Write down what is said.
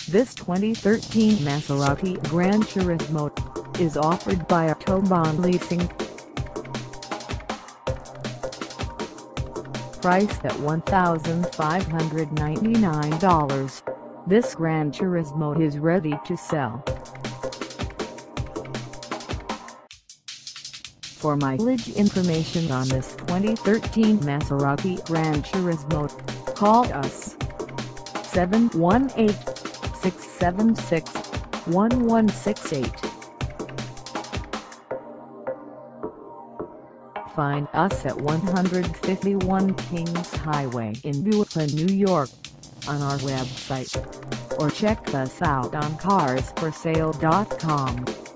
This 2013 Maserati GranTurismo is offered by Autobahn Leasing. Priced at $1,599, this GranTurismo is ready to sell. For mileage information on this 2013 Maserati GranTurismo, call us 718-676-1168. Find us at 151 Kings Highway in Brooklyn, New York, on our website, or check us out on carsforsale.com.